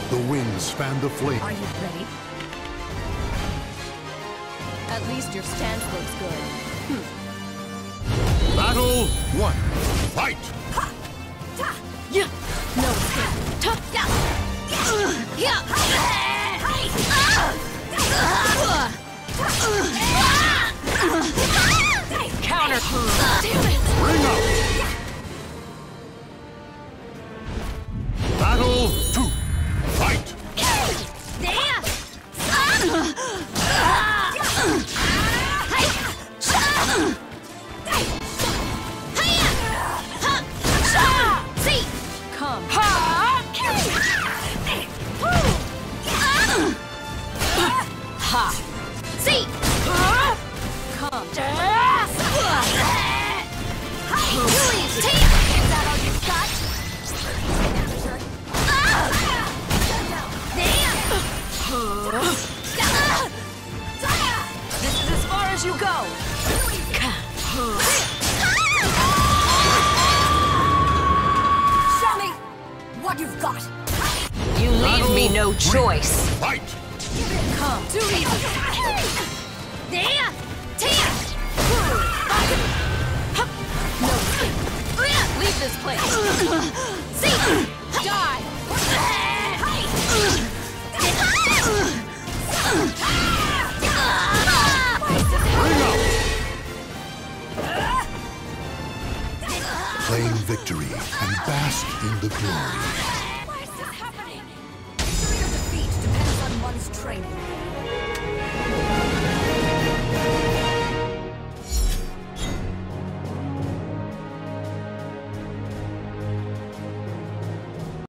The winds fan the flame. Are you ready? At least your stance looks good. Battle 1. Fight! Yeah. No escape. Counter. Damn it. Ring out! Battle 2. Fight! Come. Ha! See! Come. Is that all you got? This is as far as you go. Show me what you've got. You leave Battle me no 3. choice. Fight! Come. Too easy. No escape. Leave this place. Die. Ring out! Claim victory and bask in the glory. Why is this happening? Victory or defeat depends on one's training.